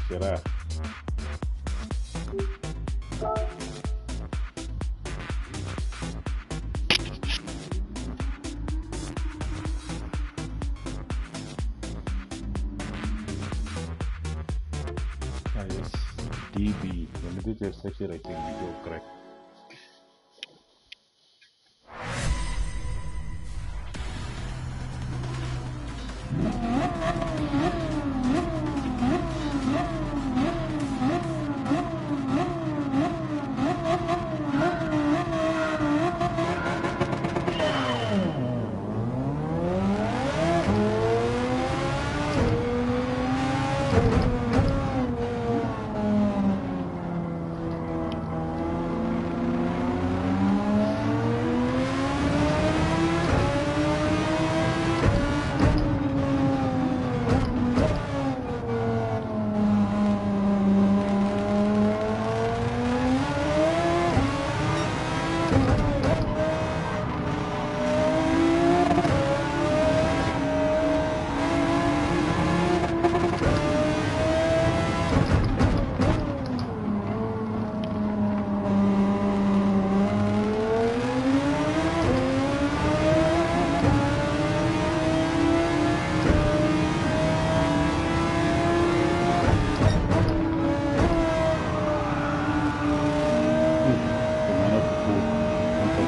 Será? Ah, yes. DB. Let me just check it. I think we go correct. Gimana tuh? Mantap.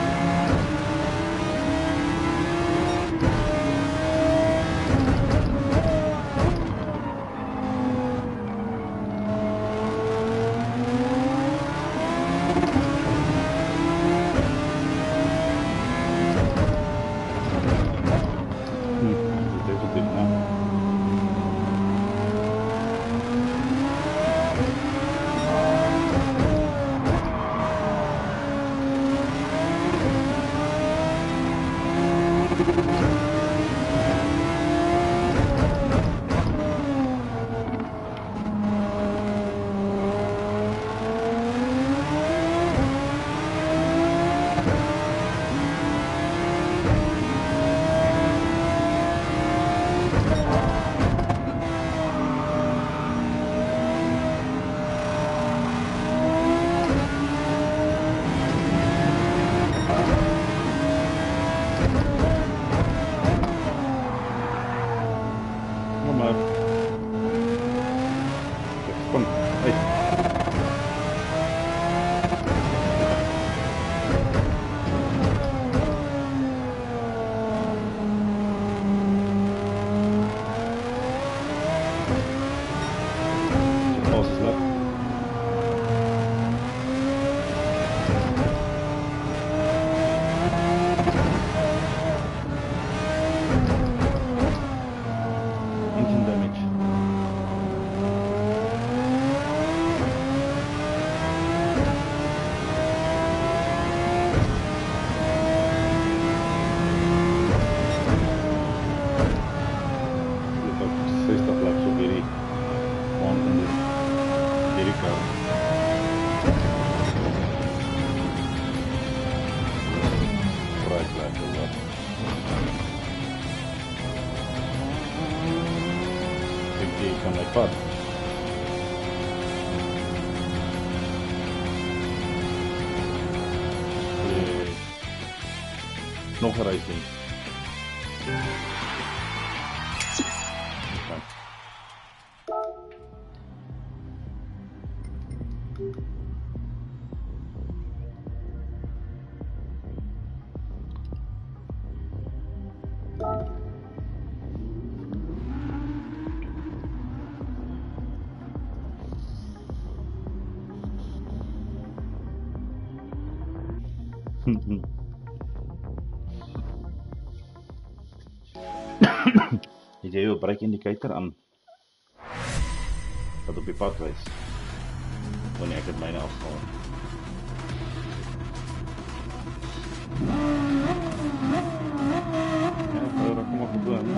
Itu sudah nah. Nomor. Respon. Avslutt. Engine damage. Look up sexta flap så blir det on under. Blir det klar. Right flap och där. Det kan vara kvar. No horizon. Je hebt brake indicator aan. Dat op je pad wijst. Wanneer ik het mijne afval. Ja, dat komt wel goed doen.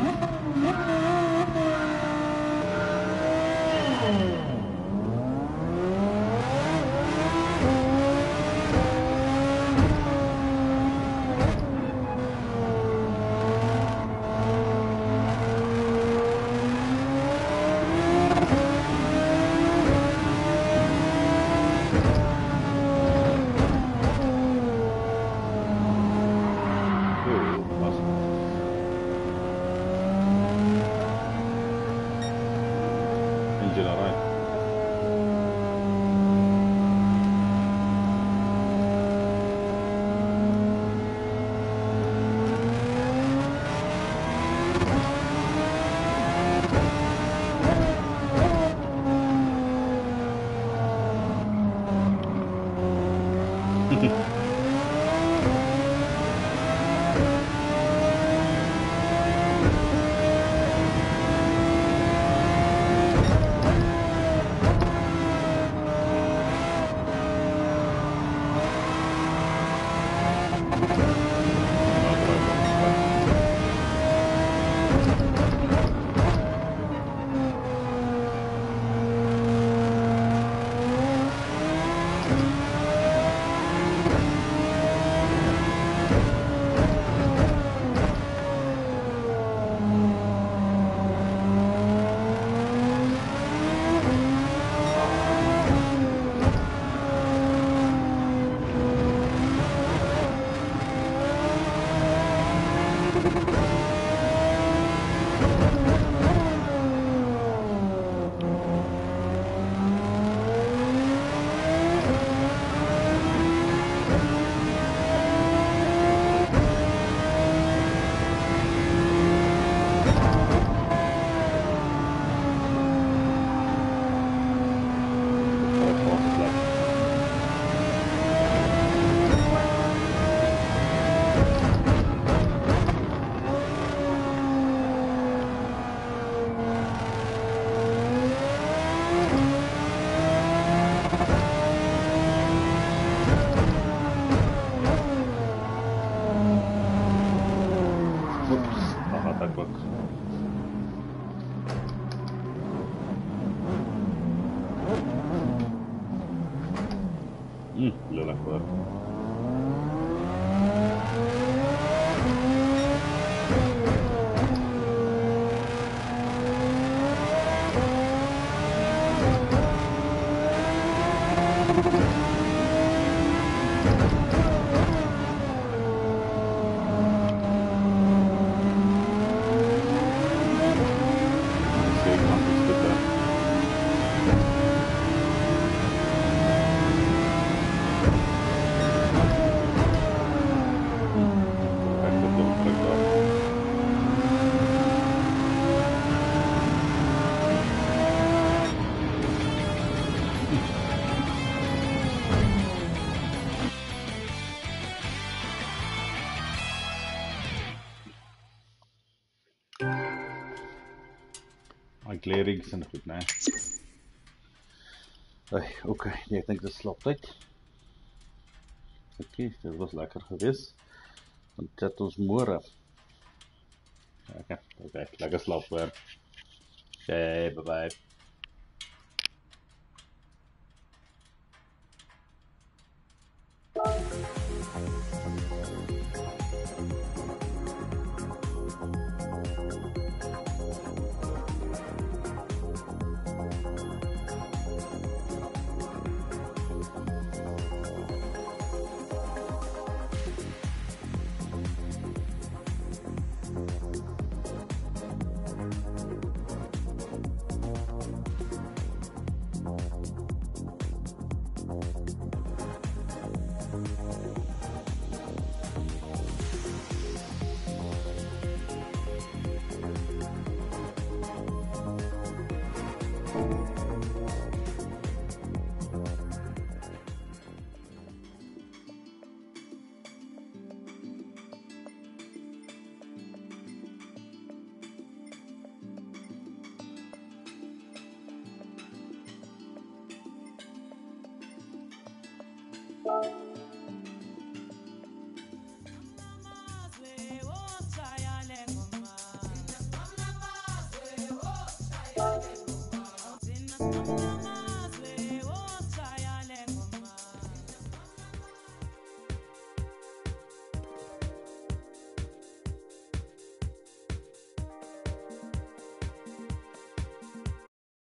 engine, alright. Dat works. Lelijk hoor. Clearings en goed, nee. Oké, ik denk dat slaapt uit. Oké, dit was lekker geweest. Dan zet ons morgen. Oké, lekker slaap weer. Oké, bye bye. Bye.